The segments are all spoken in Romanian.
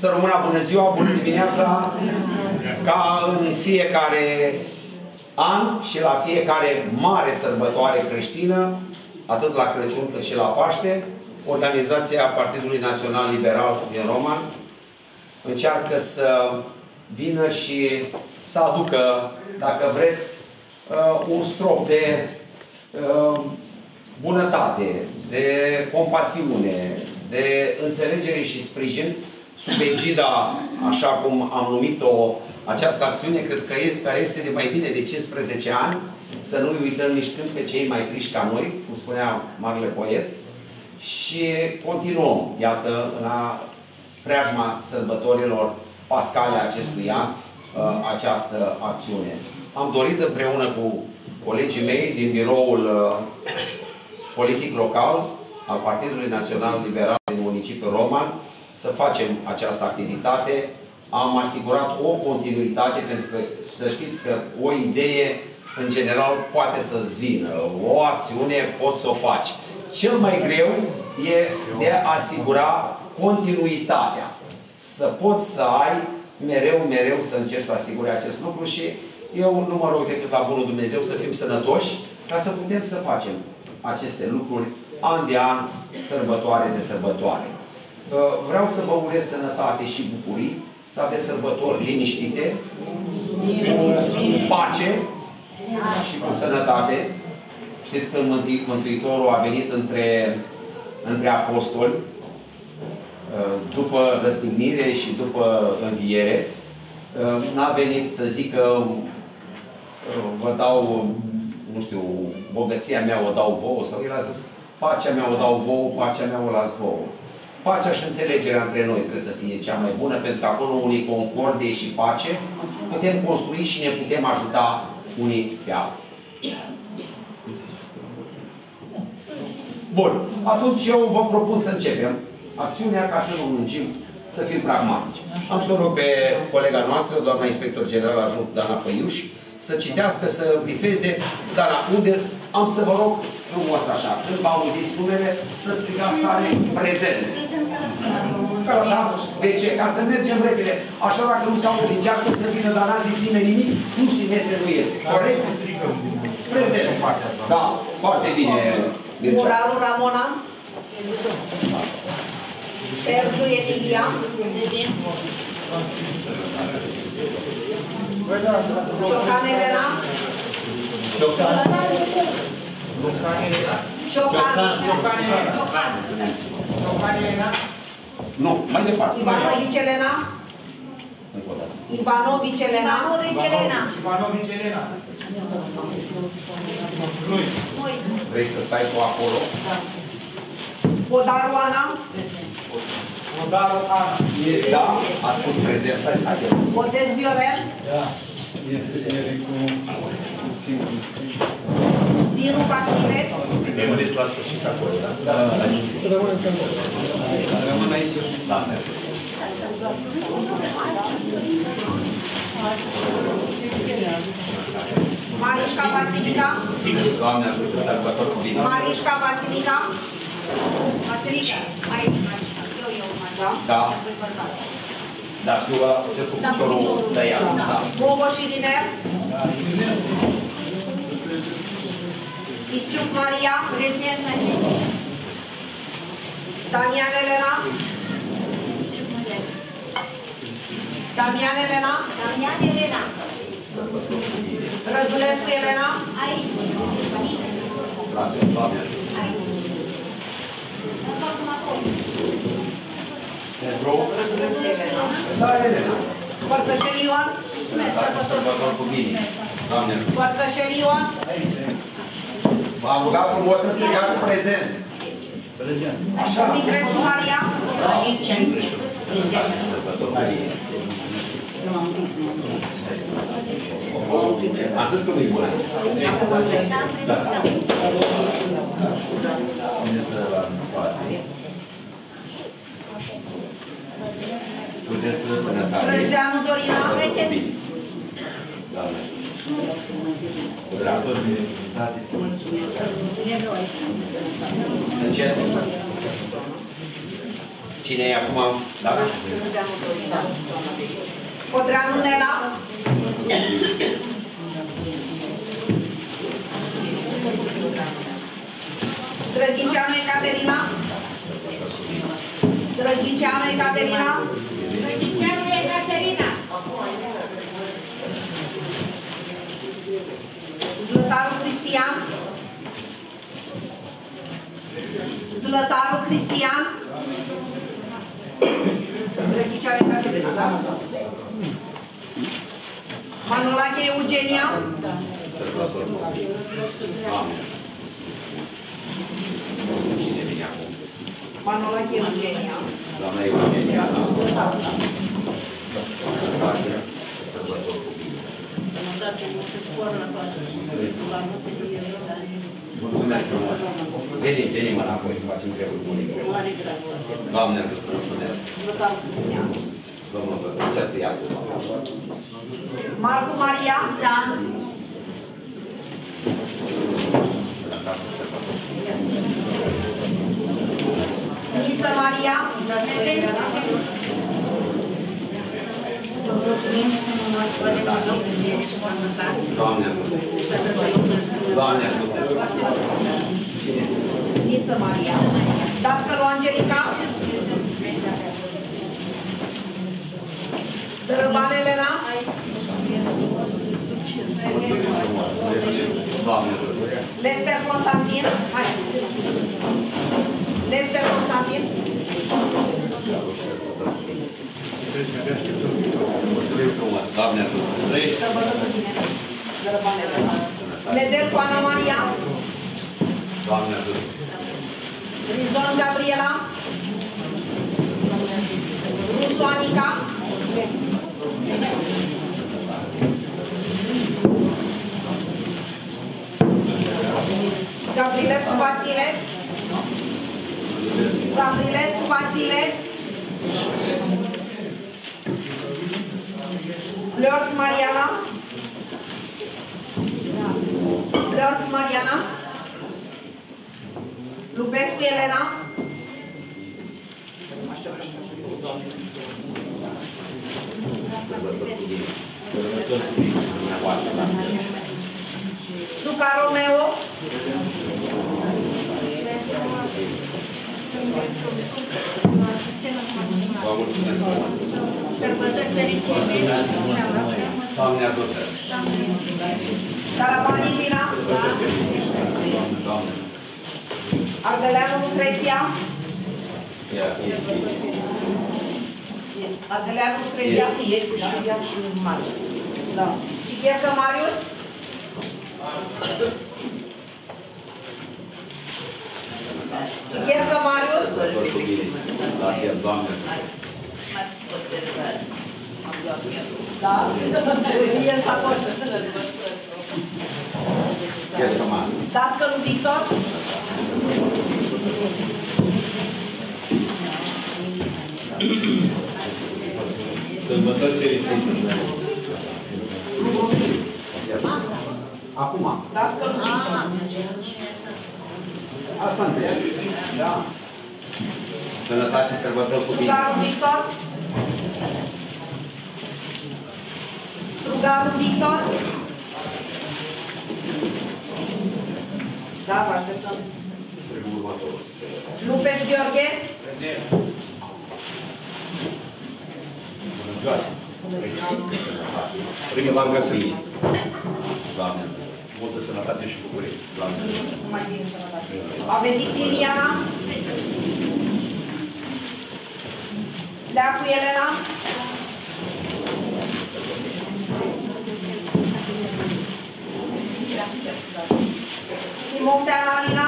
Să rămână bună ziua, bună dimineața, ca în fiecare an și la fiecare mare sărbătoare creștină, atât la Crăciun cât și la Paște, organizația Partidului Național Liberal din Roman încearcă să vină și să aducă, dacă vreți, un strop de bunătate, de compasiune, de înțelegere și sprijin sub egida, așa cum am numit-o, această acțiune, cred că care este de mai bine de 15 ani, să nu uităm nici când pe cei mai triști ca noi, cum spunea marele poet, și continuăm, iată, în preajma sărbătorilor pascale acestui an, această acțiune. Am dorit împreună cu colegii mei din biroul politic local al Partidului Național Liberal din municipiul Roman să facem această activitate. Am asigurat o continuitate, pentru că să știți că o idee, în general, poate să-ți vină. O acțiune poți să o faci. Cel mai greu e de a asigura continuitatea. Să poți să ai mereu să încerci să asiguri acest lucru și eu nu mă rog decât la bunul Dumnezeu să fim sănătoși ca să putem să facem aceste lucruri an de an, sărbătoare de sărbătoare. Vreau să vă urez sănătate și bucurii, să aveți sărbători liniștite, cu pace și cu sănătate. Știți că Mântuitorul a venit între apostoli după răstignire și după înviere. N-a venit să zică vă dau, nu știu, bogăția mea o dau vouă, sau el a zis pacea mea o dau vouă, pacea mea o las vouă. Pacea și înțelegerea între noi trebuie să fie cea mai bună, pentru că acolo unii concordie și pace putem construi și ne putem ajuta unii pe alții. Bun. Atunci eu vă propun să începem acțiunea ca să nu lungim, să fim pragmatici. Am să rog pe colega noastră, doamna inspector general adjunct Dana Păiuș, să citească, să brifeze. Dana, unde am să vă rog frumos așa, când v-am auzit numele, să strigați tare prezent. Da? Deci, ca să mergem repede. Așa, dacă nu se aude din geacă, să vină, dar n-a zis nimeni nimic, nu știm este, nu este. Corect? Prezent. Da, foarte bine. Muraru Ramona. Perju Emilia. Ciocan Elena. Ciocan Elena. Nu, mai departe. Ivanovici Elena. Ivanovici Elena. Ivanovici Elena. Vrei să stai tu acolo? Podaru Ana. Podaru Ana. Da, a spus prezent. Botez Viorel. Da. Este cu puțin. Dinu Vasile. Rămâneți la sfârșit acolo, da? Da. Rămân aici. Da, Marișca Vasilica. sigur, Doamne ajută, sărbători cu bine. Marișca Vasilica. Vasilica. Aici, Marișca. Eu, Da. Da, știu, cel cu piciorul tăiat. Da. Bobo și Liner. Isciuc Maria. Prezent. Damian Elena. Damian Elena. Damian Elena. Răzulescu Elena. Aici. Pentru? Răzulescu Elena. Da, Elena. Părtășel Ioan. Sărbători cu bine. Doamne ajută. Părtășel Ioan. V-am rugat frumos să strigați prezent. Așa. Mitrescu Maria. Aici. Am zis că nu-i bună. Da. Puteți să sănătate. Srăjdeanu Dorina. Doamne. Dragul de sănătate. Încet. Cine e acum? Da? Codreanu Nela. Drăghiceanu Ecaterina. Drăghiceanu Ecaterina. Drăghiceanu Ecaterina. Zlătaru Cristian. Zlătaru Cristian. Drăghiceanu Ecaterina, da? Manolache Eugenia. Cine vine acum? Manolache Eugenia. Doamna Eugenia, da. Sărbători cu bine. Mulțumesc frumos. Venim înapoi să facem treburi bune. Doamne ajută, mulțumesc. Domnul să ce să iasă. Marcu Maria. Da. Niță Maria. Doamne ajută. Doamne ajută. Niță Maria. Dascălu Angelica. Dărăban Elena. Mulțumim frumos. Doamne ajută. Lester Constantin. Hai. Lester Constantin. Mulțumim frumos. Doamne ajută. Dărăban Elena. Nedelcu Ana Maria. Doamne ajută. Rizon Gabriela. Rusu Anica. Gavrilescu Vasile. Gavrilescu Vasile. Leorț Mariana. Leorț Mariana. Lupescu Elena. Suca Romeo. Vă mulțumesc frumos. Sărbători fericite. Doamne ajută. Carabani Lina. Doamne. Ardeleanu Lucreția. Ardeleanu Lucreția. Da. Sighercă Marius. Sighercă Marius. Sărbători cu bine. La el, Doamne. Da. E în sacoșă. Sărbători Marius. Dascălu Victor. Sărbători fericite. Acum. Dascălu Victor. Asta întreb. Da. Sănătate, sărbători cu bine. Strugarul Victor. Strugarul Victor. Da, vă așteptăm. Următorul. Lupeș Gheorghe. Bună ziua. Bine v-am găsit. Doamne. Multă sănătate și bucurie. Doamne. Mai bine sănătate. A venit Liliana. Leacu Elena. Timofteanu Alina.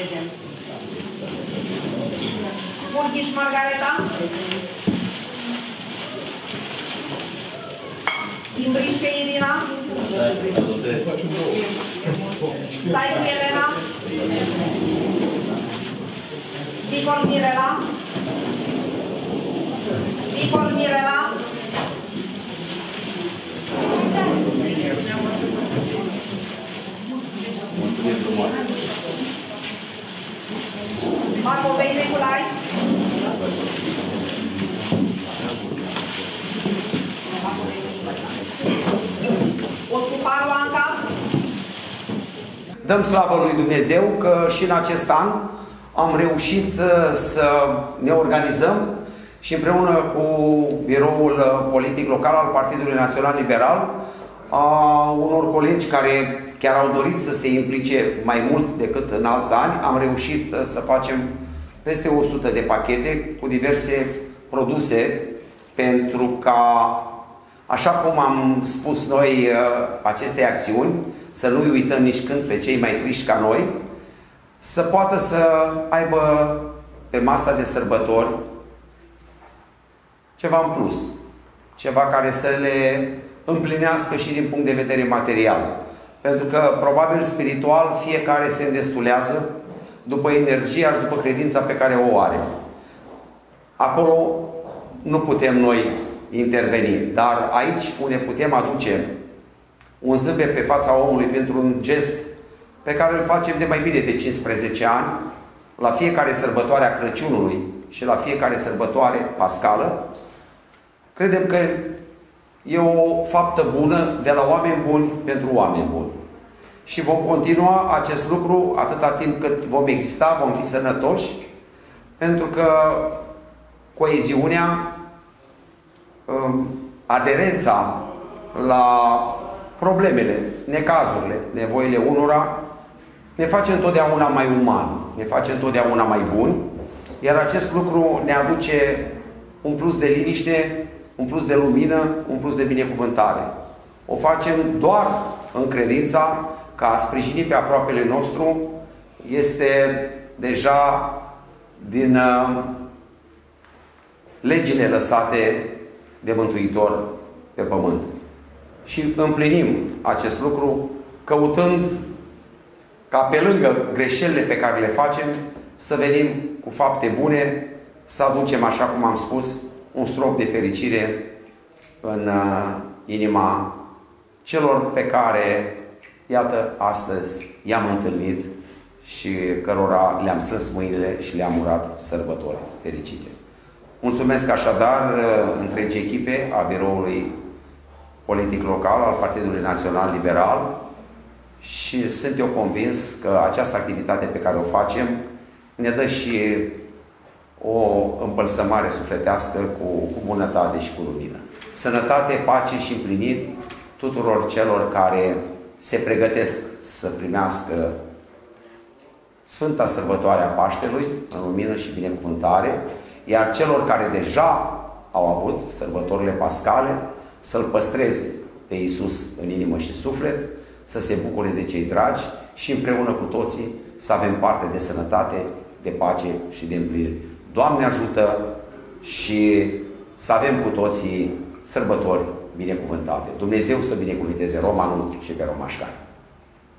Burghiș Margareta. Imbrișcă Irina. Staiu Elena. Vicol Mirela. Vicol Mirela. Mulțumim frumos. Marcovei Neculai. dăm slavă lui Dumnezeu că și în acest an am reușit să ne organizăm și împreună cu biroul politic local al Partidului Național Liberal, a unor colegi care chiar au dorit să se implice mai mult decât în alți ani, am reușit să facem peste 100 de pachete cu diverse produse pentru ca, așa cum am spus noi aceste acțiuni, să nu uităm nici când pe cei mai triști ca noi, să poată să aibă pe masa de sărbători ceva în plus, ceva care să le împlinească și din punct de vedere material. Pentru că, probabil, spiritual, fiecare se îndestulează după energia și după credința pe care o are. Acolo nu putem noi interveni, dar aici unde putem aduce un zâmbet pe fața omului pentru un gest pe care îl facem de mai bine de 15 ani, la fiecare sărbătoare a Crăciunului și la fiecare sărbătoare pascală, credem că e o faptă bună de la oameni buni pentru oameni buni. Și vom continua acest lucru atâta timp cât vom exista, vom fi sănătoși, pentru că coeziunea, aderența la problemele, necazurile, nevoile unora, ne face întotdeauna mai umani, ne face întotdeauna mai buni, iar acest lucru ne aduce un plus de liniște, un plus de lumină, un plus de binecuvântare. O facem doar în credința că a sprijini pe aproapele nostru este deja din legile lăsate de Mântuitor pe pământ. Și împlinim acest lucru căutând ca pe lângă greșelile pe care le facem să venim cu fapte bune, să aducem, așa cum am spus, un strop de fericire în inima celor pe care, iată, astăzi i-am întâlnit și cărora le-am strâns mâinile și le-am urat sărbători fericite. Mulțumesc așadar întregii echipe a biroului politic local al Partidului Național Liberal și sunt eu convins că această activitate pe care o facem ne dă și o împălsămare sufletească cu bunătate și cu lumină. Sănătate, pace și împliniri tuturor celor care se pregătesc să primească Sfânta Sărbătoare a Paștelui în lumină și binecuvântare, iar celor care deja au avut sărbătorile pascale să-L păstreze pe Iisus în inimă și suflet, să se bucure de cei dragi și împreună cu toții să avem parte de sănătate, de pace și de împliniri. Doamne ajută și să avem cu toții sărbători binecuvântate. Dumnezeu să binecuvânteze romanul și pe romașcani.